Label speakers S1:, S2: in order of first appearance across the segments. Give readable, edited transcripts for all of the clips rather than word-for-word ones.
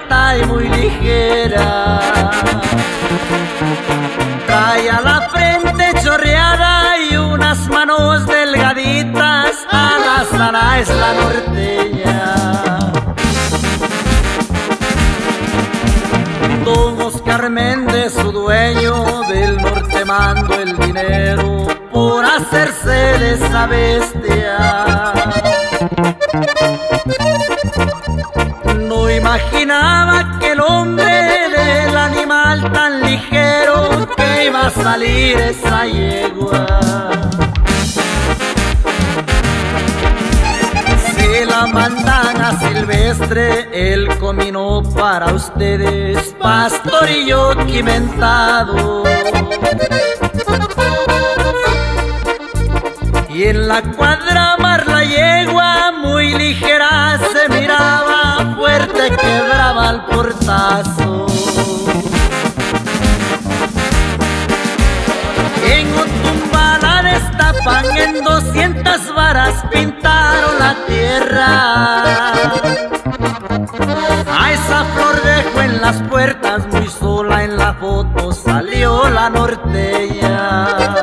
S1: alta y muy ligera. Trae a la frente chorreada y unas manos delgaditas, Alazana es la norteña. Don Oscar Méndez, su dueño, del norte mandó el dinero por hacerse de esa bestia. No imaginaba que el hombre del animal tan ligero que iba a salir esa yegua. Si la mandan a Silvestre, el comino para ustedes, pastorillo quimentado. Y en la cuadramar la yegua muy ligera se miraba, fuerte quebraba el portazo. En Otumba la destapan, en 200 varas pintaron la tierra. A esa flor dejó en las puertas, muy sola en la foto salió la norteña.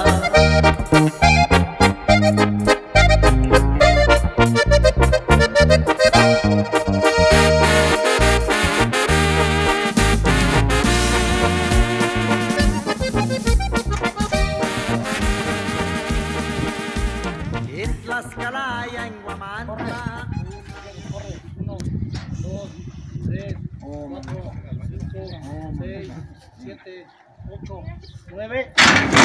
S1: En Tlaxcala y en Huamantla.
S2: 1, 2, 3, 4, 5, 6, 7, 8, 9.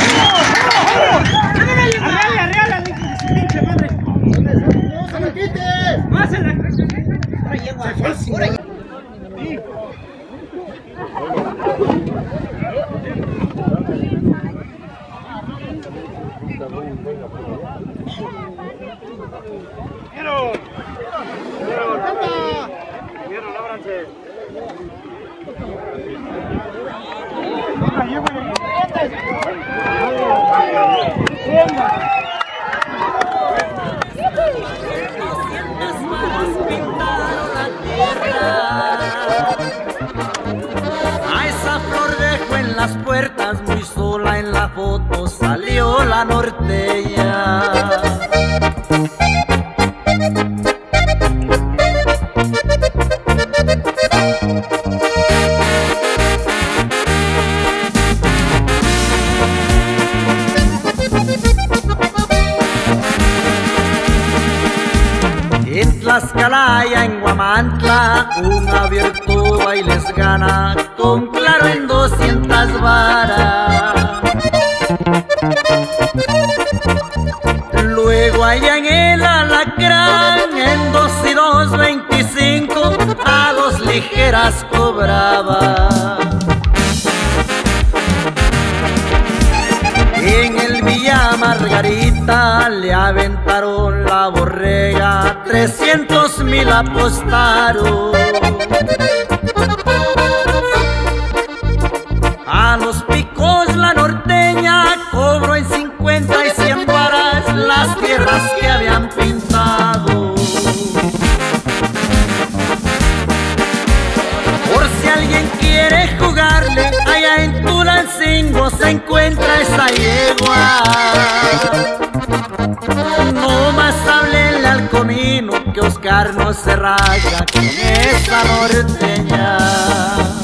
S2: ¡Arriba, pinche madre! ¡No se lo quites! ¡Pásala! Se fue el ¡Vieron, ábranse!
S1: A esa flor dejó en las puertas, muy sola en la foto salió la norteña. En Tlaxcala y en Huamantla, un abierto bailes gana, con claro en 200 varas. Luego allá en el Alacrán, en 2 y 2, 25, a 2 ligeras cobraba. En el Villa Margarita le aventaron la borrega, 300,000 apostaron. A los picos la norteña cobró en 50 y 100 varas las tierras que habían pintado. Por si alguien quiere jugarle, allá en Tulancingo se encuentra esa yegua. No más háblenle al comino que Oscar no se raya con esa norteña.